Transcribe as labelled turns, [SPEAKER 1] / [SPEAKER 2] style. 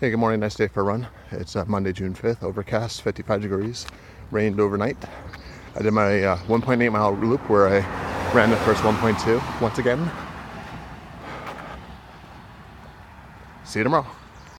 [SPEAKER 1] Hey, good morning. Nice day for a run. It's Monday, June 5th, overcast, 55 degrees, rained overnight. I did my 1.8 mile loop where I ran the first 1.2 once again. See you tomorrow.